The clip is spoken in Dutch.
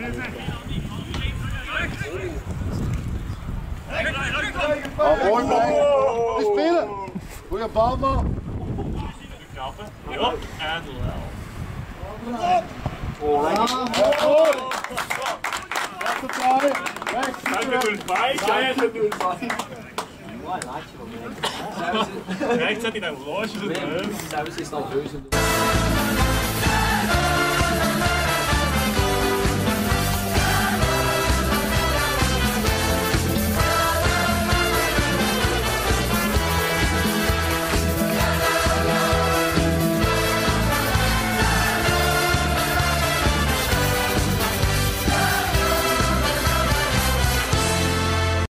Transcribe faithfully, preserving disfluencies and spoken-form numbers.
Oh, mooi man. We spelen. Goeie bal man. Knappen. Ja, en wel. Oh, mooi. Dat is het weg. Hij heeft nul vijf, jij hebt nul vijf. Rechts zet hij dan loosjes in de Zij is al heus.